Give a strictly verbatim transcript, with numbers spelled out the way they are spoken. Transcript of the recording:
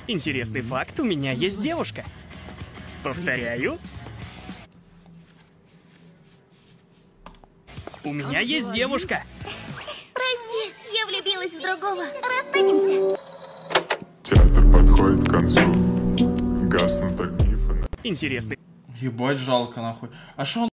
Интересный факт, у меня есть девушка. Повторяю. У меня есть девушка. Прости, я влюбилась в другого. Расстанемся. Театр подходит к концу. Гаснут огни. Интересный. Ебать, жалко нахуй. А что он